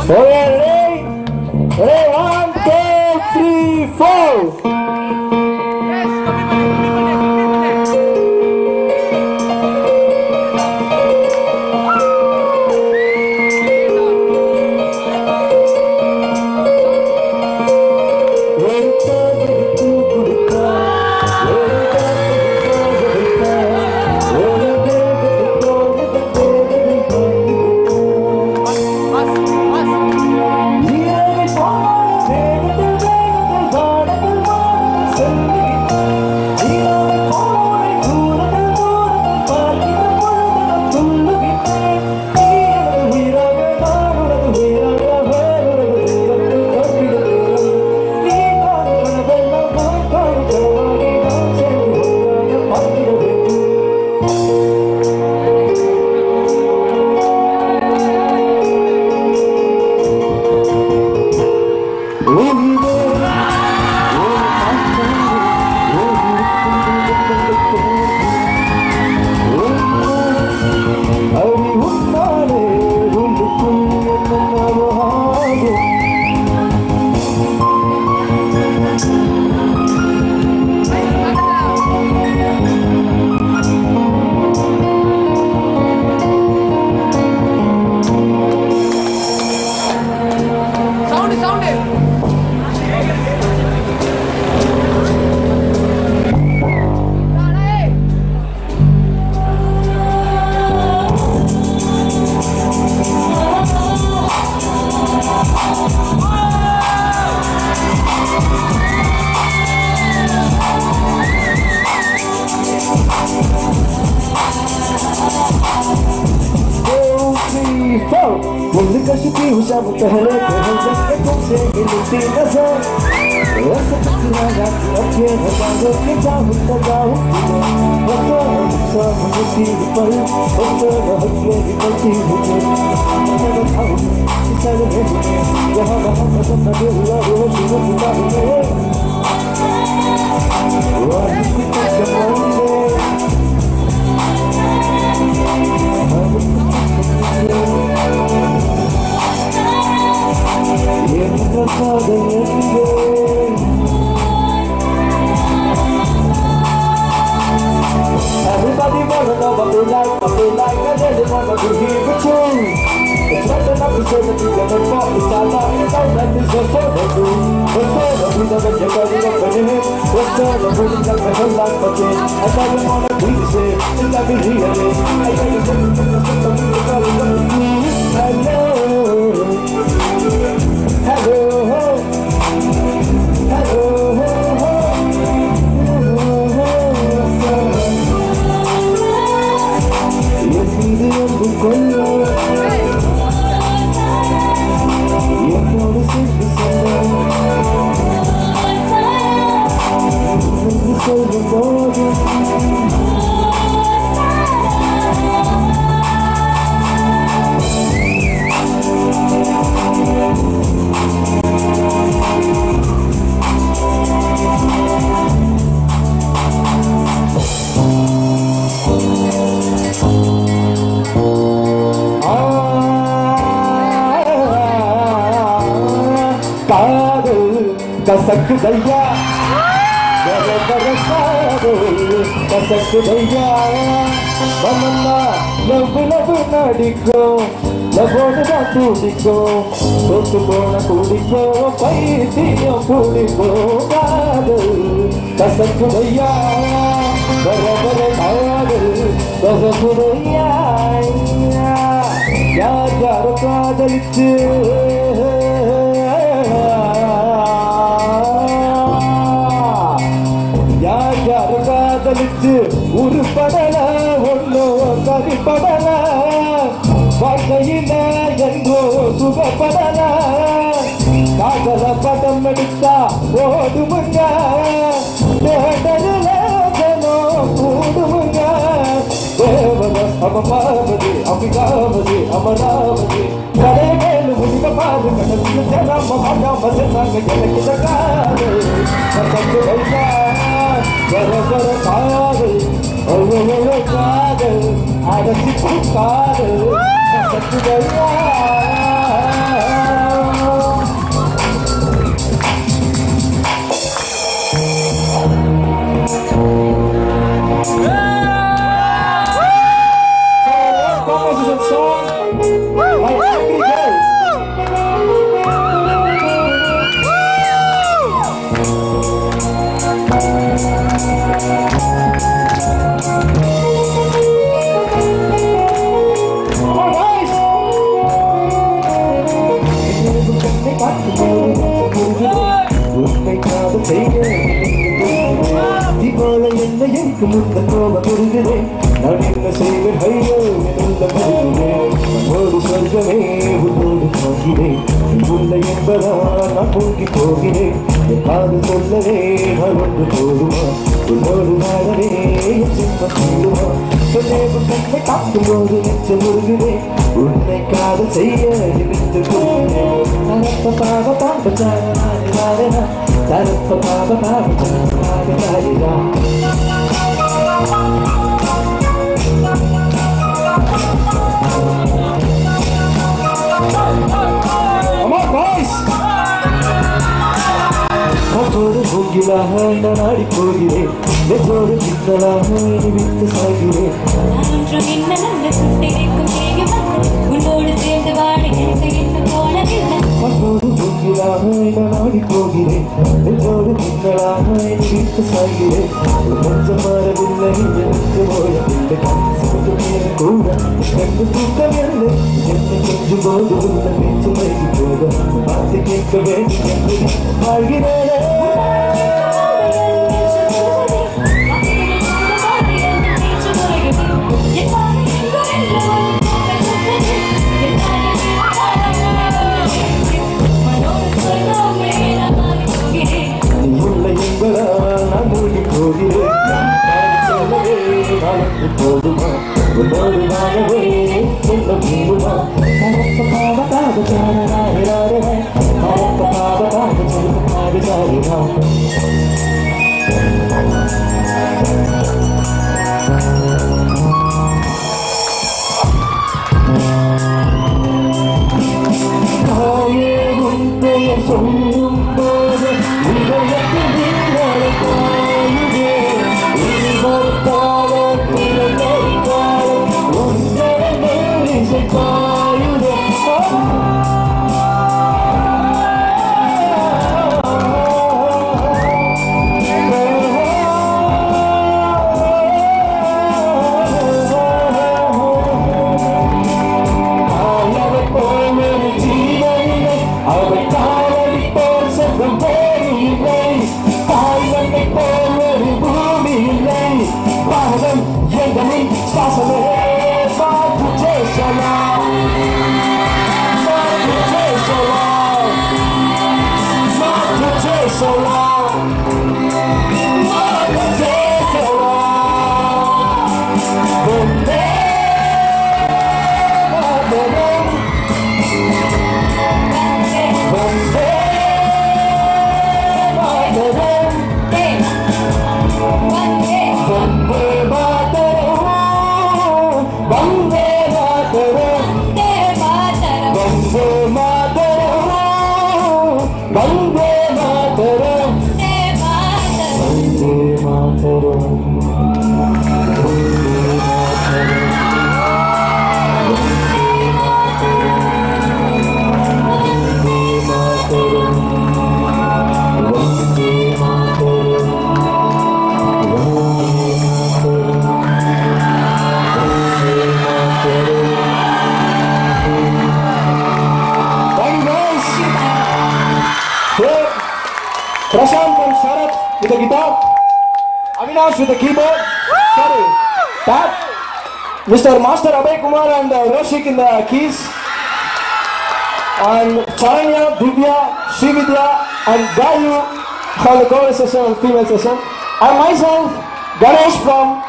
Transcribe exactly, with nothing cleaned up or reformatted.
Ready? Ready? One, two, three, four. Música sutil já me carrega, arranca consegue iludir nessa. Essa piscina aqui a tierra quando fica muito legal. Você não sabe o que se faz, você não requer de contigo. Você não sabe, se sabe mesmo. Já roda a roda só pra ver o lado, hoje você tá bem. Hoje se fica bom. Everybody wanna know what we like, what we like, and they wanna be here with you. It's not enough to say that you can afford to start out, you know that this is what they do. What's all the people that you're going up in it? What's all the people that you're going up in it? I don't wanna be the same, it's not be real. I tell you something, something, something, something, something. Hello, hello, कसक दैया गरे गरे कादे कसक दैया बनना love love नडिको लवोड दा तुडिको सोत बोना कुडिको पैतियो कुडिको कादे कसक दैया गरे गरे कादे कसक दैया यार यार कादलिच्चे ஒரு படல ஒன்னோ கவி படல வாழ்க்கையில எங்கோ சுகப்படல காதல படம் எடுத்தா ஓடுமுங்க தேடல ஜனோ கூடுமுங்க தேவத அமமாவது அமிகாவது அமராவது கடை மேல் முடிக்க பாரு கடல் ஜனம் மகாம ஜனாங்க எனக்கு தகாது கசக்கு வைத்தா கர கர காதல் ஓ காதல் அரசி காதல் கசக்கு வைத்தா ஐயோ என்னுள்ள மறுகிறேன் ஒரு சொர்க்கமே உன்னோடு போகிறேன் உன்னை என்பதா நான் பொங்கி போகிறேன் அது சொல்லவே மறந்து போடுமா உன்னோடு வாழவே சிம்மம் போடுமா சொன்னேவு கண்ணை காக்கும்போது நெச்ச முருகுவேன் உன்னை காதல் செய்ய இருந்து போகிறேன் தரப்ப பாவ பாவ சாரி வாரனா தரப்ப பாவ பாவ சாரி வாரிதா ஒரு மூங்கிலாக நான் ஆடி போகிறேன் வெற்றோடு சித்தலாக விட்டு சாகிறேன் உன்னோடு சேர்ந்து வாழ எனக்கு என்ன தோணவில்லை மற்றொரு மூங்கிலாக நான் ஆடி போகிறேன் வெற்றோடு சித்தலாக விட்டு சாகிறேன் கொஞ்சம் மாறவில்லை எனக்கு ஓடவில்லை கண் கூட கண்டு தூக்கவில்லை என்னை கொஞ்சம் போது உள்ள பேச்சு வைத்து போக பார்த்து கேட்க வேண்டும் என்று வாழ்கிறேன் நான் மூழ்கி போகிறேன் போடுமா உன்னோடு வாழவே என்ன போடுமா பரப்ப பாவ பாவ சாராரே பரப்ப பாவ பாவ சாரி சாரினா தாயே உன் பெயர் சொல்லும் போது so long, what a day so long. One day, one day, one day, one day, one day, Prashant and Sharath with the guitar, Avinash with the keyboard, sorry, that, Mister Master Abhay Kumar and uh, Roshik in the keys, and Charanya, Divya, Srividya and Gayu on the chorus session and female session, and myself, Ganesh from